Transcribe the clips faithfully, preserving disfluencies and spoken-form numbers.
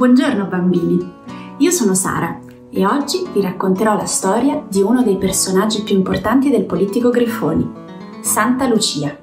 Buongiorno bambini, io sono Sara e oggi vi racconterò la storia di uno dei personaggi più importanti del Polittico Griffoni, Santa Lucia.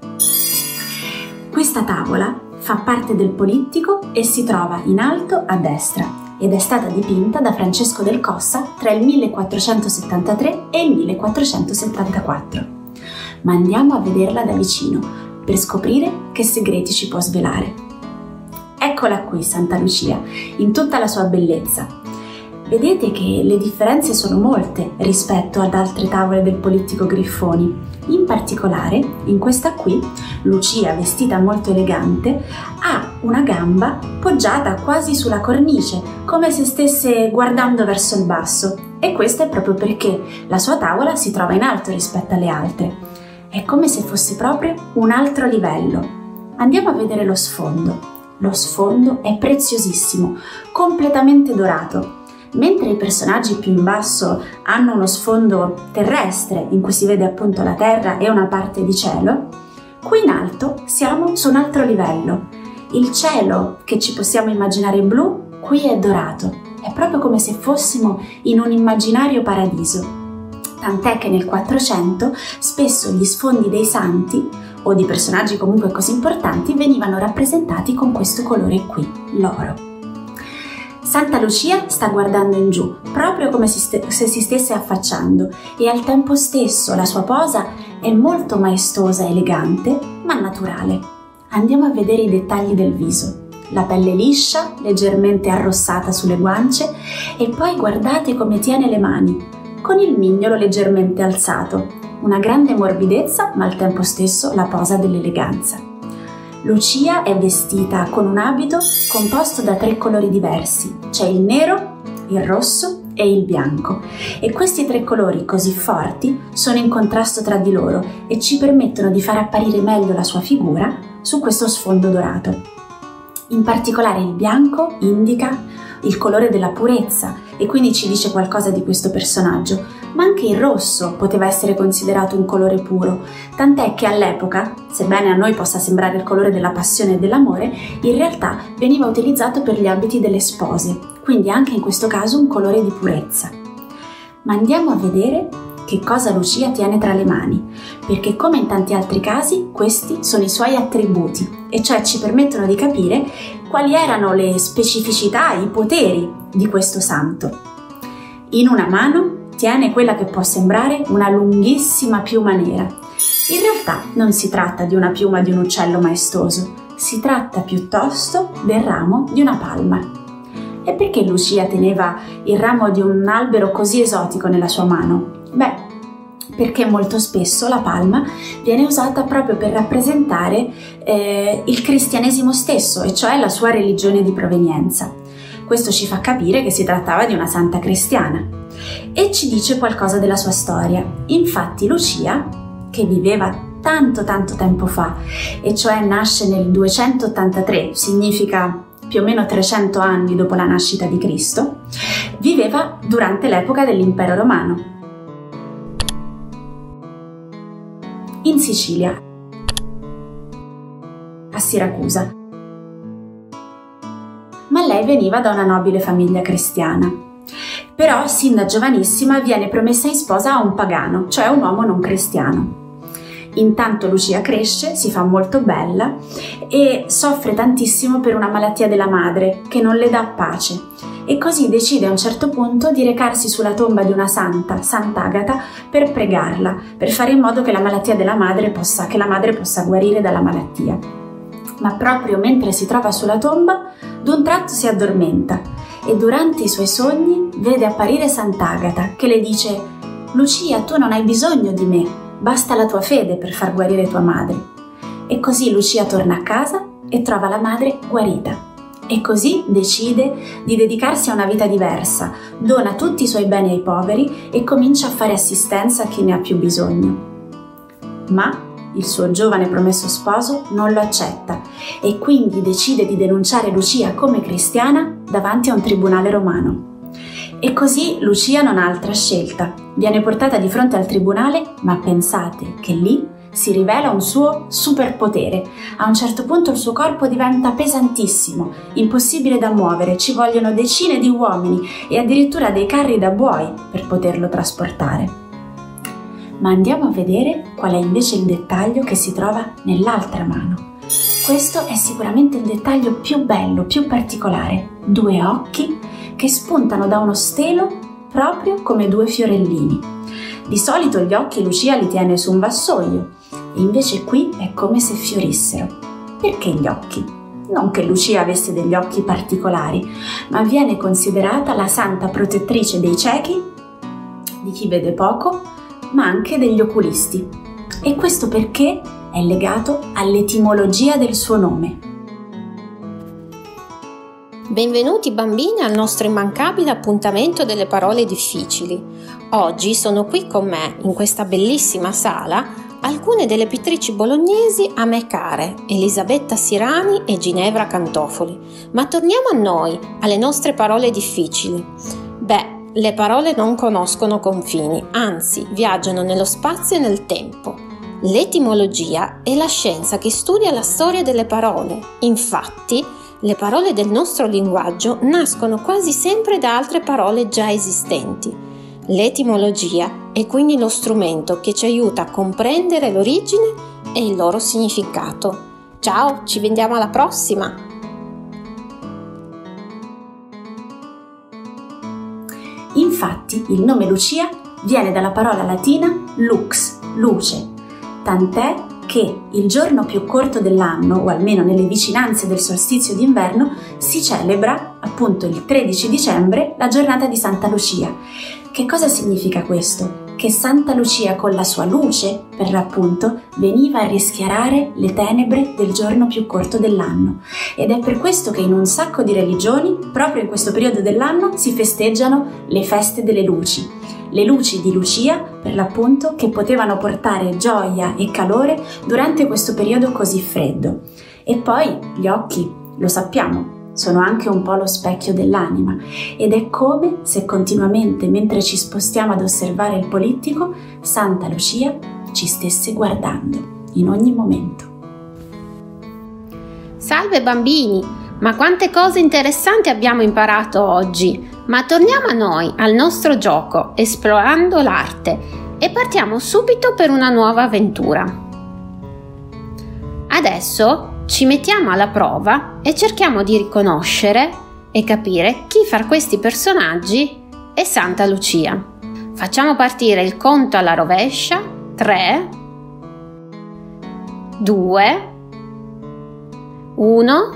Questa tavola fa parte del Polittico e si trova in alto a destra ed è stata dipinta da Francesco del Cossa tra il millequattrocentosettantatré e il millequattrocentosettantaquattro. Ma andiamo a vederla da vicino per scoprire che segreti ci può svelare. Eccola qui Santa Lucia, in tutta la sua bellezza. Vedete che le differenze sono molte rispetto ad altre tavole del Polittico Griffoni. In particolare, in questa qui, Lucia, vestita molto elegante, ha una gamba poggiata quasi sulla cornice, come se stesse guardando verso il basso. E questo è proprio perché la sua tavola si trova in alto rispetto alle altre. È come se fosse proprio un altro livello. Andiamo a vedere lo sfondo. Lo sfondo è preziosissimo, completamente dorato. Mentre i personaggi più in basso hanno uno sfondo terrestre in cui si vede appunto la terra e una parte di cielo, qui in alto siamo su un altro livello. Il cielo che ci possiamo immaginare blu, qui è dorato. È proprio come se fossimo in un immaginario paradiso. Tant'è che nel Quattrocento spesso gli sfondi dei santi o di personaggi comunque così importanti venivano rappresentati con questo colore qui, l'oro. Santa Lucia sta guardando in giù, proprio come se si stesse affacciando, e al tempo stesso la sua posa è molto maestosa e elegante, ma naturale. Andiamo a vedere i dettagli del viso. La pelle liscia, leggermente arrossata sulle guance, e poi guardate come tiene le mani, con il mignolo leggermente alzato. Una grande morbidezza, ma al tempo stesso la posa dell'eleganza. Lucia è vestita con un abito composto da tre colori diversi. C'è il nero, il rosso e il bianco. E questi tre colori così forti sono in contrasto tra di loro e ci permettono di far apparire meglio la sua figura su questo sfondo dorato. In particolare il bianco indica il colore della purezza e quindi ci dice qualcosa di questo personaggio, ma anche il rosso poteva essere considerato un colore puro, tant'è che all'epoca, sebbene a noi possa sembrare il colore della passione e dell'amore, in realtà veniva utilizzato per gli abiti delle spose, quindi anche in questo caso un colore di purezza. Ma andiamo a vedere che cosa Lucia tiene tra le mani, perché come in tanti altri casi questi sono i suoi attributi, e cioè ci permettono di capire quali erano le specificità, i poteri di questo santo. In una mano tiene quella che può sembrare una lunghissima piuma nera. In realtà non si tratta di una piuma di un uccello maestoso, si tratta piuttosto del ramo di una palma. E perché Lucia teneva il ramo di un albero così esotico nella sua mano? Beh, perché molto spesso la palma viene usata proprio per rappresentare eh, il cristianesimo stesso, e cioè la sua religione di provenienza. Questo ci fa capire che si trattava di una santa cristiana e ci dice qualcosa della sua storia. Infatti Lucia, che viveva tanto tanto tempo fa, e cioè nasce nel duecentottantatré, significa più o meno trecento anni dopo la nascita di Cristo, viveva durante l'epoca dell'Impero Romano, in Sicilia, a Siracusa. Ma lei veniva da una nobile famiglia cristiana. Però, sin da giovanissima, viene promessa in sposa a un pagano, cioè un uomo non cristiano. Intanto Lucia cresce, si fa molto bella e soffre tantissimo per una malattia della madre che non le dà pace. E così decide a un certo punto di recarsi sulla tomba di una santa, Sant'Agata, per pregarla, per fare in modo che la malattia della madre possa, che la madre possa guarire dalla malattia. Ma proprio mentre si trova sulla tomba, d'un tratto si addormenta e durante i suoi sogni vede apparire Sant'Agata che le dice: «Lucia, tu non hai bisogno di me, basta la tua fede per far guarire tua madre». E così Lucia torna a casa e trova la madre guarita. E così decide di dedicarsi a una vita diversa, dona tutti i suoi beni ai poveri e comincia a fare assistenza a chi ne ha più bisogno. Ma il suo giovane promesso sposo non lo accetta e quindi decide di denunciare Lucia come cristiana davanti a un tribunale romano. E così Lucia non ha altra scelta. Viene portata di fronte al tribunale, ma pensate che lì si rivela un suo superpotere. A un certo punto il suo corpo diventa pesantissimo, impossibile da muovere, ci vogliono decine di uomini e addirittura dei carri da buoi per poterlo trasportare. Ma andiamo a vedere qual è invece il dettaglio che si trova nell'altra mano. Questo è sicuramente il dettaglio più bello, più particolare. Due occhi che spuntano da uno stelo proprio come due fiorellini. Di solito gli occhi Lucia li tiene su un vassoio, e invece qui è come se fiorissero. Perché gli occhi? Non che Lucia avesse degli occhi particolari, ma viene considerata la santa protettrice dei ciechi, di chi vede poco, ma anche degli oculisti. E questo perché è legato all'etimologia del suo nome. Benvenuti bambini al nostro immancabile appuntamento delle parole difficili. Oggi sono qui con me, in questa bellissima sala, alcune delle pittrici bolognesi a me care, Elisabetta Sirani e Ginevra Cantofoli. Ma torniamo a noi, alle nostre parole difficili. Beh, le parole non conoscono confini, anzi viaggiano nello spazio e nel tempo. L'etimologia è la scienza che studia la storia delle parole. Infatti, le parole del nostro linguaggio nascono quasi sempre da altre parole già esistenti. L'etimologia è quindi lo strumento che ci aiuta a comprendere l'origine e il loro significato. Ciao, ci vediamo alla prossima! Infatti, il nome Lucia viene dalla parola latina lux, luce, tant'è che il giorno più corto dell'anno, o almeno nelle vicinanze del solstizio d'inverno, si celebra appunto il tredici dicembre la giornata di Santa Lucia. Che cosa significa questo? Che Santa Lucia con la sua luce, per l'appunto, veniva a rischiarare le tenebre del giorno più corto dell'anno. Ed è per questo che in un sacco di religioni, proprio in questo periodo dell'anno, si festeggiano le feste delle luci. Le luci di Lucia, per l'appunto, che potevano portare gioia e calore durante questo periodo così freddo. E poi gli occhi, lo sappiamo, sono anche un po' lo specchio dell'anima, ed è come se continuamente, mentre ci spostiamo ad osservare il polittico, Santa Lucia ci stesse guardando in ogni momento. Salve bambini, ma quante cose interessanti abbiamo imparato oggi! Ma torniamo a noi, al nostro gioco, esplorando l'arte, e partiamo subito per una nuova avventura. Adesso ci mettiamo alla prova e cerchiamo di riconoscere e capire chi fra questi personaggi è Santa Lucia. Facciamo partire il conto alla rovescia. tre, due, uno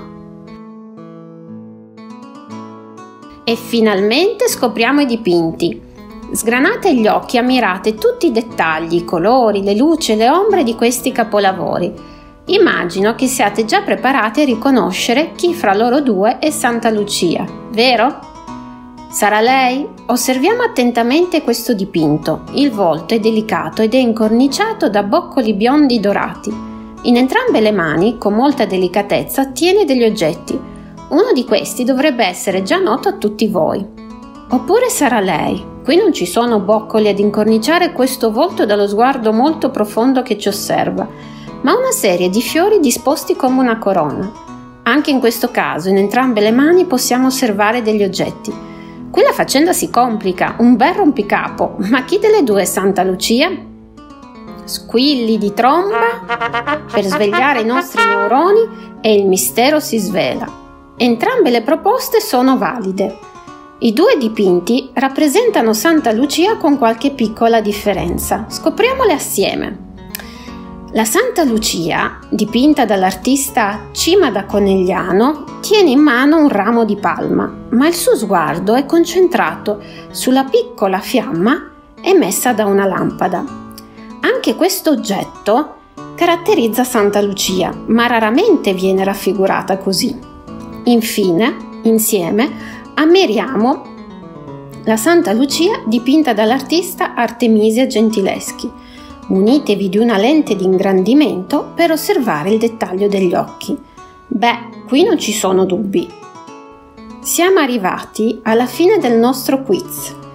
e finalmente scopriamo i dipinti. Sgranate gli occhi e ammirate tutti i dettagli, i colori, le luci e le ombre di questi capolavori. Immagino che siate già preparati a riconoscere chi fra loro due è Santa Lucia, vero? Sarà lei? Osserviamo attentamente questo dipinto. Il volto è delicato ed è incorniciato da boccoli biondi dorati. In entrambe le mani, con molta delicatezza, tiene degli oggetti. Uno di questi dovrebbe essere già noto a tutti voi. Oppure sarà lei? Qui non ci sono boccoli ad incorniciare questo volto dallo sguardo molto profondo che ci osserva, ma una serie di fiori disposti come una corona. Anche in questo caso, in entrambe le mani possiamo osservare degli oggetti. Qui la faccenda si complica, un bel rompicapo, ma chi delle due è Santa Lucia? Squilli di tromba per svegliare i nostri neuroni e il mistero si svela. Entrambe le proposte sono valide. I due dipinti rappresentano Santa Lucia con qualche piccola differenza. Scopriamole assieme. La Santa Lucia, dipinta dall'artista Cima da Conegliano, tiene in mano un ramo di palma, ma il suo sguardo è concentrato sulla piccola fiamma emessa da una lampada. Anche questo oggetto caratterizza Santa Lucia, ma raramente viene raffigurata così. Infine, insieme, ammiriamo la Santa Lucia dipinta dall'artista Artemisia Gentileschi. Munitevi di una lente di ingrandimento per osservare il dettaglio degli occhi. Beh, qui non ci sono dubbi. Siamo arrivati alla fine del nostro quiz.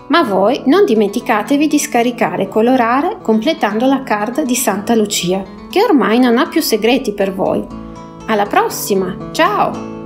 Ma voi non dimenticatevi di scaricare e colorare completando la card di Santa Lucia, che ormai non ha più segreti per voi. Alla prossima, ciao!